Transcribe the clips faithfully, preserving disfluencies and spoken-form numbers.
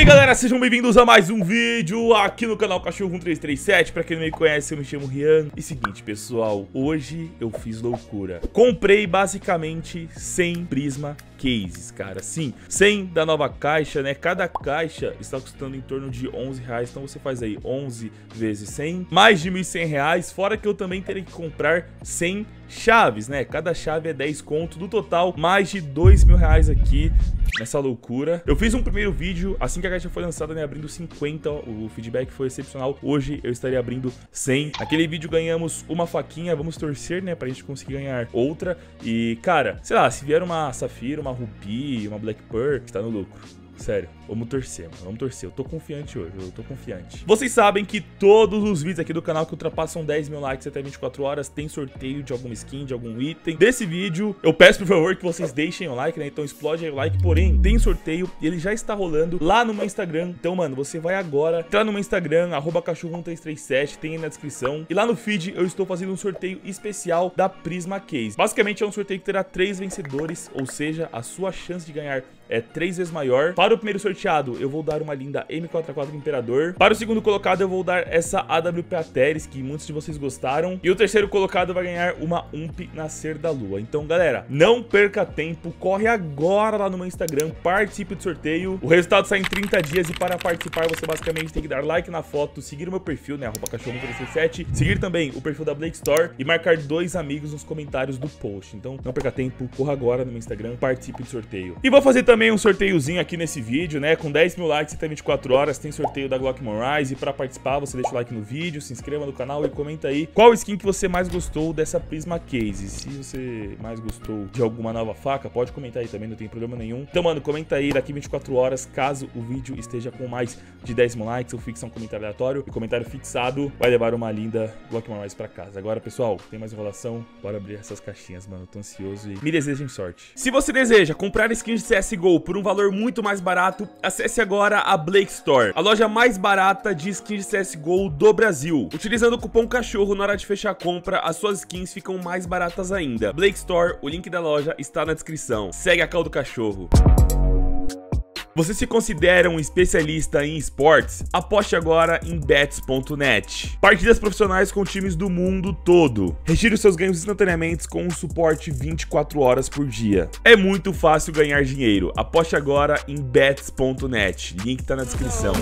E aí galera, sejam bem-vindos a mais um vídeo aqui no canal Cachorro um três três sete. Pra quem não me conhece, eu me chamo Rian. E seguinte, pessoal, hoje eu fiz loucura. Comprei basicamente cem Prisma Cases, cara. Sim, cem da nova caixa, né? Cada caixa está custando em torno de onze reais. Então você faz aí onze vezes cem, mais de mil e cem reais. Fora que eu também terei que comprar cem chaves, né? Cada chave é dez conto. Do total, mais de dois mil reais aqui nessa loucura. Eu fiz um primeiro vídeo assim que a caixa foi lançada, né? Abrindo cinquenta. O feedback foi excepcional. Hoje eu estarei abrindo cem. Naquele vídeo ganhamos uma faquinha. Vamos torcer, né? Pra gente conseguir ganhar outra. E, cara, sei lá, se vier uma Safira, uma Ruby, uma Black Pearl, está no lucro. Sério, vamos torcer, mano, vamos torcer. Eu tô confiante hoje, eu tô confiante. Vocês sabem que todos os vídeos aqui do canal que ultrapassam dez mil likes até vinte e quatro horas tem sorteio de alguma skin, de algum item. Desse vídeo, eu peço por favor que vocês deixem o like, né? Então explode aí o like. Porém, tem sorteio e ele já está rolando lá no meu Instagram. Então, mano, você vai agora entrar no meu Instagram, arroba cachorro um três três sete, tem aí na descrição. E lá no feed eu estou fazendo um sorteio especial da Prisma Case. Basicamente é um sorteio que terá três vencedores, ou seja, a sua chance de ganhar é três vezes maior. Para o primeiro sorteado, eu vou dar uma linda M quatro quatro Imperador. Para o segundo colocado, eu vou dar essa A W P Ateris, que muitos de vocês gostaram. E o terceiro colocado vai ganhar uma U M P Nascer da Lua. Então, galera, não perca tempo. Corre agora lá no meu Instagram, participe do sorteio. O resultado sai em trinta dias e para participar, você basicamente tem que dar like na foto, seguir o meu perfil, né, arroba cachorro um três três sete, seguir também o perfil da Blake Store e marcar dois amigos nos comentários do post. Então, não perca tempo, corra agora no meu Instagram, participe do sorteio. E vou fazer também um sorteiozinho aqui nesse vídeo, né? Com dez mil likes até vinte e quatro horas, tem sorteio da Glockmon Rise. E pra participar, você deixa o like no vídeo, se inscreva no canal e comenta aí qual skin que você mais gostou dessa Prisma Case. Se você mais gostou de alguma nova faca, pode comentar aí também, não tem problema nenhum. Então, mano, comenta aí daqui vinte e quatro horas, caso o vídeo esteja com mais de dez mil likes, eu fixo um comentário aleatório. E comentário fixado vai levar uma linda Glockmon Rise pra casa. Agora, pessoal, tem mais enrolação, bora abrir essas caixinhas, mano. Eu tô ansioso e me desejem sorte. Se você deseja comprar skins de C S G O por um valor muito mais barato, acesse agora a Blake Store, a loja mais barata de skins de C S G O do Brasil. Utilizando o cupom CACHORRO na hora de fechar a compra, as suas skins ficam mais baratas ainda. Blake Store, o link da loja está na descrição. Segue a call do cachorro. Você se considera um especialista em esportes? Aposte agora em bets ponto net. Partidas profissionais com times do mundo todo. Retire os seus ganhos instantaneamente com um suporte vinte e quatro horas por dia. É muito fácil ganhar dinheiro. Aposte agora em bets ponto net. Link tá na descrição.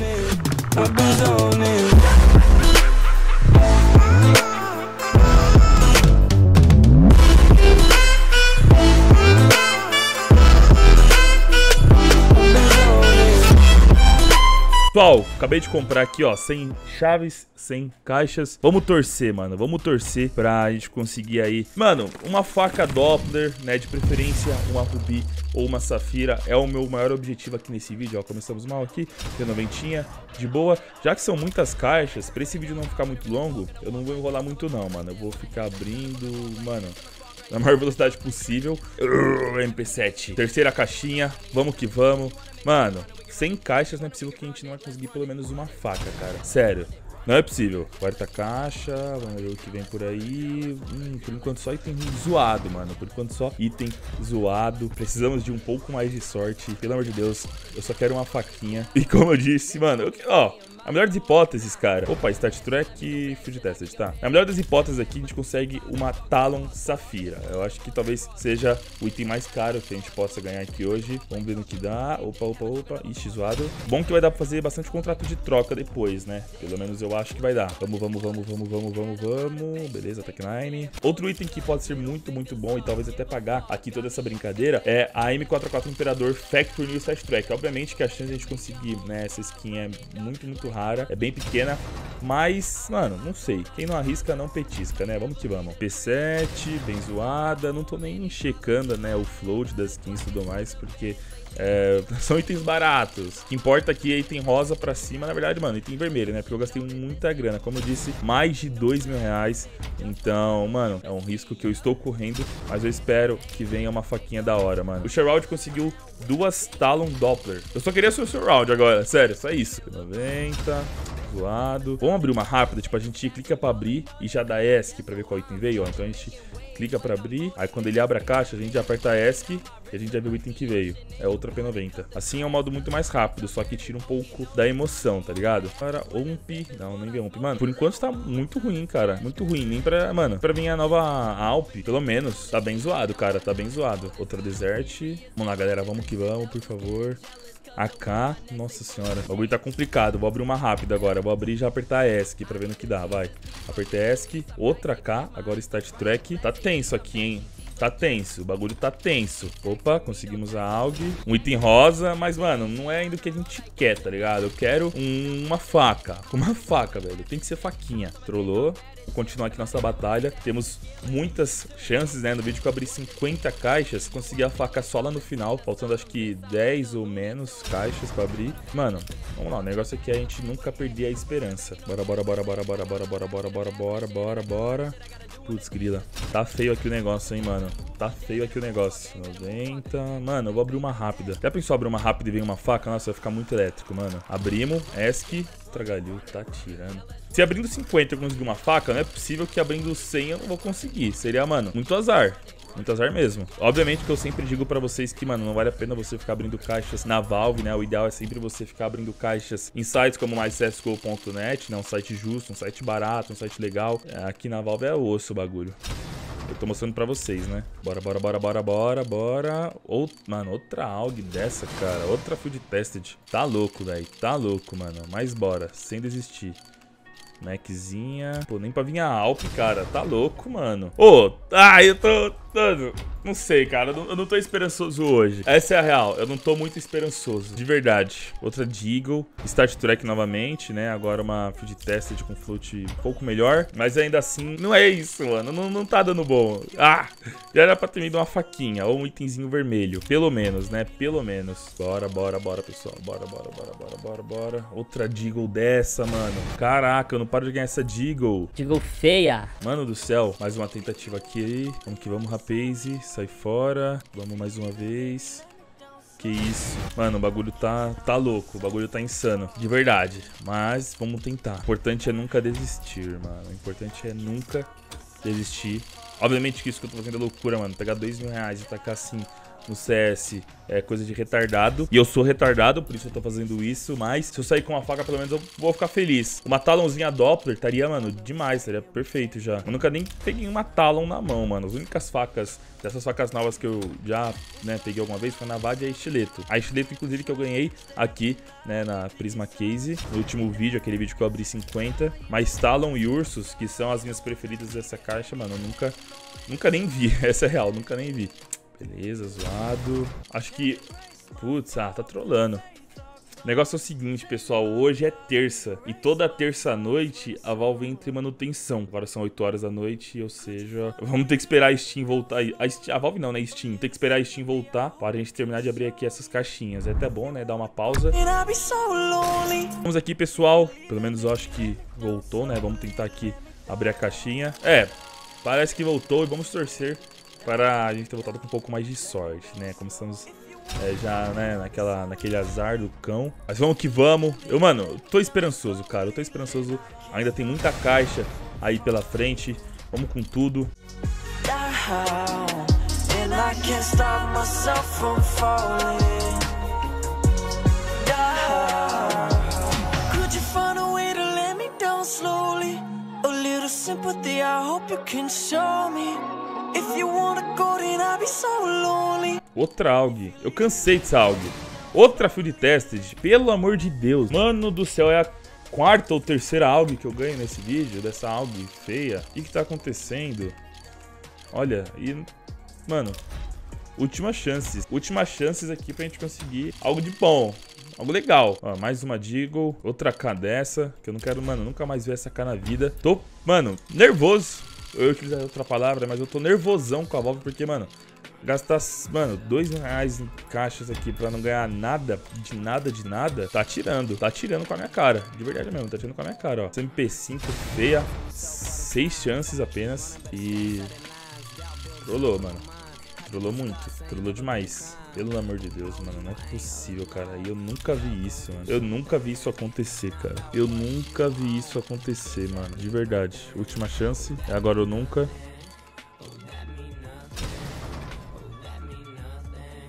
Pessoal, acabei de comprar aqui, ó, cem chaves, cem caixas. Vamos torcer, mano, vamos torcer pra gente conseguir aí. Mano, uma faca Doppler, né, de preferência uma Ruby ou uma Safira. É o meu maior objetivo aqui nesse vídeo, ó. Começamos mal aqui, tem noventinha, de boa. Já que são muitas caixas, pra esse vídeo não ficar muito longo, eu não vou enrolar muito não, mano. Eu vou ficar abrindo, mano, na maior velocidade possível. uh, M P sete, terceira caixinha, vamos que vamos. Mano, cem caixas não é possível que a gente não vai conseguir pelo menos uma faca, cara. Sério, não é possível. Quarta caixa, vamos ver o que vem por aí. Hum, por enquanto só item zoado, mano. Por enquanto só item zoado. Precisamos de um pouco mais de sorte. Pelo amor de Deus, eu só quero uma faquinha. E como eu disse, mano, eu, ó... A melhor das hipóteses, cara... Opa, Start Track, Field Tested, tá? A melhor das hipóteses aqui, a gente consegue uma Talon Safira. Eu acho que talvez seja o item mais caro que a gente possa ganhar aqui hoje. Vamos ver no que dá. Opa, opa, opa. Ixi, zoado. Bom que vai dar pra fazer bastante contrato de troca depois, né? Pelo menos eu acho que vai dar. Vamos, vamos, vamos, vamos, vamos, vamos, vamos. Beleza, Tech nine. Outro item que pode ser muito, muito bom e talvez até pagar aqui toda essa brincadeira é a M quatro quatro Imperador Factory New Start Track. Obviamente que a chance de a gente conseguir, né, essa skin é muito, muito rara. É bem pequena, mas, mano, não sei. Quem não arrisca, não petisca, né? Vamos que vamos. P sete, bem zoada. Não tô nem checando, né, o float das skins e tudo mais, porque é, são itens baratos. O que importa aqui é item rosa pra cima. Na verdade, mano, item vermelho, né? Porque eu gastei muita grana. Como eu disse, mais de dois mil reais. Então, mano, é um risco que eu estou correndo, mas eu espero que venha uma faquinha da hora, mano. O Sherald conseguiu duas Talon Doppler. Eu só queria o Sherald agora, sério, só isso. noventa, zoado. Vamos abrir uma rápida, tipo, a gente clica pra abrir e já dá ESC pra ver qual item veio, ó. Então a gente clica pra abrir, aí quando ele abre a caixa, a gente já aperta ESC E a gente já viu o item que veio. É outra P noventa. Assim é um modo muito mais rápido, só que tira um pouco da emoção, tá ligado? Para Omp. Não, nem vê Omp. Mano, por enquanto tá muito ruim, cara. Muito ruim. Nem pra... Mano, pra vir a nova Alp, pelo menos, tá bem zoado, cara. Tá bem zoado. Outra Desert. Vamos lá, galera. Vamos que vamos, por favor. A K, nossa senhora, o bagulho tá complicado. Vou abrir uma rápida agora, vou abrir e já apertar ESC pra ver no que dá, vai. Apertei ESC, outra K, agora Start Track. Tá tenso aqui, hein? Tá tenso, o bagulho tá tenso. Opa, conseguimos a A U G. Um item rosa, mas, mano, não é ainda o que a gente quer, tá ligado? Eu quero um, uma faca. Uma faca, velho. Tem que ser faquinha. Trollou. Vou continuar aqui nossa batalha. Temos muitas chances, né? No vídeo que eu abri cinquenta caixas, consegui a faca só lá no final. Faltando, acho que dez ou menos caixas pra abrir. Mano, vamos lá. O negócio aqui é a gente nunca perder a esperança. Bora, bora, bora, bora, bora, bora, bora, bora, bora, bora, bora, bora. Putz, grila. Tá feio aqui o negócio, hein, mano. Tá feio aqui o negócio. noventa. Mano, eu vou abrir uma rápida. Já pensou abrir uma rápida e vem uma faca? Nossa, vai ficar muito elétrico, mano. Abrimos. ESC. Tragalhou. Tá tirando. Se abrindo cinquenta eu conseguir uma faca, não é possível que abrindo cem eu não vou conseguir. Seria, mano, muito azar. Muito azar mesmo. Obviamente que eu sempre digo pra vocês que, mano, não vale a pena você ficar abrindo caixas na Valve, né? O ideal é sempre você ficar abrindo caixas em sites como mais C S G O ponto net, né? Um site justo, um site barato, um site legal. Aqui na Valve é osso o bagulho. Eu tô mostrando pra vocês, né? Bora, bora, bora, bora, bora, bora. Out... Mano, outra A U G dessa, cara. Outra Field Tested. Tá louco, velho. Tá louco, mano. Mas bora, sem desistir. Maczinha. Pô, nem pra vir a Alp, cara. Tá louco, mano. Ô, oh, ai, eu tô... Mano, não sei, cara. Eu não, eu não tô esperançoso hoje. Essa é a real. Eu não tô muito esperançoso. De verdade. Outra Deagle. Start Track novamente, né? Agora uma Field Tested com float um pouco melhor. Mas ainda assim, não é isso, mano. Não, não tá dando bom. Ah! Já era pra ter me dado uma faquinha. Ou um itemzinho vermelho. Pelo menos, né? Pelo menos. Bora, bora, bora, pessoal. Bora, bora, bora, bora, bora, bora. Outra Deagle dessa, mano. Caraca, eu não paro de ganhar essa Deagle. Deagle feia. Mano do céu. Mais uma tentativa aqui. Vamos que vamos, rapaz. Paze, sai fora. Vamos mais uma vez. Que isso. Mano, o bagulho tá, tá louco. O bagulho tá insano. De verdade. Mas vamos tentar. O importante é nunca desistir, mano. O importante é nunca desistir. Obviamente que isso que eu tô fazendo é loucura, mano. Pegar dois mil reais e tacar assim no C S é coisa de retardado. E eu sou retardado, por isso eu tô fazendo isso. Mas se eu sair com uma faca, pelo menos eu vou ficar feliz. Uma Talonzinha Doppler estaria, mano, demais. Estaria perfeito já. Eu nunca nem peguei uma Talon na mão, mano. As únicas facas, dessas facas novas que eu já, né, peguei alguma vez foi na V A D e a Estileto. A Estileto, inclusive, que eu ganhei aqui, né, na Prisma Case. No último vídeo, aquele vídeo que eu abri cinquenta. Mas Talon e Ursus, que são as minhas preferidas dessa caixa, mano, eu nunca, nunca nem vi. Essa é real, nunca nem vi. Beleza, zoado. Acho que... Putz, ah, tá trolando. O negócio é o seguinte, pessoal. Hoje é terça. E toda terça-noite a Valve entra em manutenção. Agora são oito horas da noite, ou seja... Vamos ter que esperar a Steam voltar. A, Steam, a Valve não, né? Steam. Tem que esperar a Steam voltar para a gente terminar de abrir aqui essas caixinhas. É até bom, né? Dar uma pausa. Vamos aqui, pessoal. Pelo menos eu acho que voltou, né? Vamos tentar aqui abrir a caixinha. É, parece que voltou e vamos torcer para a gente ter voltado com um pouco mais de sorte, né? Começamos é, já, né, naquela, naquele azar do cão. Mas vamos que vamos. Eu, mano, eu tô esperançoso, cara. Eu tô esperançoso. Ainda tem muita caixa aí pela frente. Vamos com tudo. Outra A U G. Eu cansei dessa A U G. Outra Field Tested. Pelo amor de Deus. Mano do céu, é a quarta ou terceira A U G que eu ganho nesse vídeo. Dessa A U G feia. O que que tá acontecendo? Olha, e... Mano, últimas chances. Últimas chances aqui pra gente conseguir algo de bom. Algo legal. Ó, mais uma Deagle. Outra K dessa. Que eu não quero, mano, nunca mais ver essa K na vida. Tô, mano, nervoso. Eu queria usar outra palavra, mas eu tô nervosão com a Valve porque, mano, gastar, mano, dois mil reais em caixas aqui pra não ganhar nada, de nada, de nada, tá tirando, tá tirando com a minha cara. De verdade mesmo, tá tirando com a minha cara, ó. M P cinco feia, seis chances apenas e... Trollou, mano. Trollou muito, trollou demais. Pelo amor de Deus, mano, não é possível, cara. E eu nunca vi isso, mano. Eu nunca vi isso acontecer, cara. Eu nunca vi isso acontecer, mano. De verdade. Última chance. É agora ou nunca.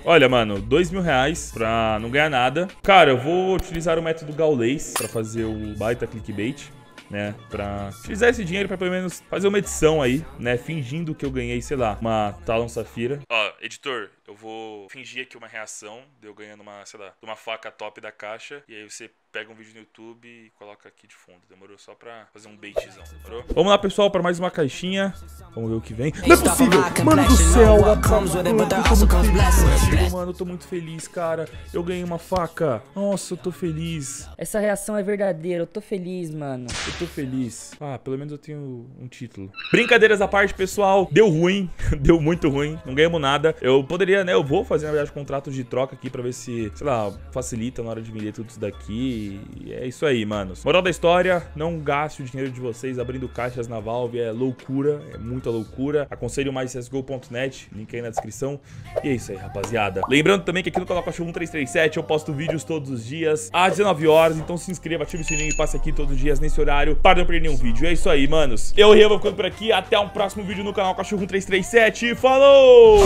Olha, mano, dois mil reais pra não ganhar nada. Cara, eu vou utilizar o método Gaules pra fazer o baita clickbait, né, pra utilizar esse dinheiro pra pelo menos fazer uma edição aí, né, fingindo que eu ganhei, sei lá, uma Talon Safira. Ó, editor, eu vou fingir aqui uma reação de eu ganhando uma, sei lá, uma faca top da caixa, e aí você pega um vídeo no YouTube e coloca aqui de fundo, demorou? Só pra fazer um baitzão, demorou? Vamos lá, pessoal, pra mais uma caixinha. Vamos ver o que vem. Não é possível! Mano do céu! Eu tô muito feliz, mano, eu tô muito feliz, cara. Eu ganhei uma faca. Nossa, eu tô feliz. Essa reação é verdadeira, eu tô feliz, mano. Eu tô feliz. Ah, pelo menos eu tenho um título. Brincadeiras à parte, pessoal. Deu ruim. Deu muito ruim. Não ganhamos nada. Eu poderia, né? Eu vou fazer, na verdade, contratos de troca aqui pra ver se, sei lá, facilita na hora de vender tudo isso daqui. E é isso aí, manos. Moral da história, não gaste o dinheiro de vocês abrindo caixas na Valve. É loucura. É muita loucura. Aconselho mais C S G O ponto net. Link aí na descrição. E é isso aí, rapaziada. Lembrando também que aqui no canal Cachorro um três três sete eu posto vídeos todos os dias às dezenove horas. Então se inscreva, ative o sininho e passe aqui todos os dias nesse horário para não perder nenhum vídeo. É isso aí, manos. Eu, Rian, vou ficando por aqui. Até um próximo vídeo no canal Cachorro um três três sete. Falou!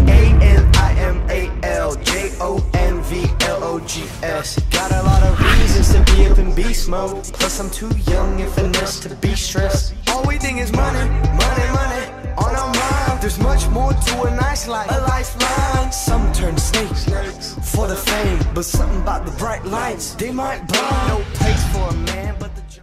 Got a lot of reasons to be up in beast mode. Plus I'm too young and finesse to be stressed. All we think is money, money, money on our mind. There's much more to a nice life, a lifeline. Some turn snakes for the fame, but something about the bright lights, they might blind. No place for a man but the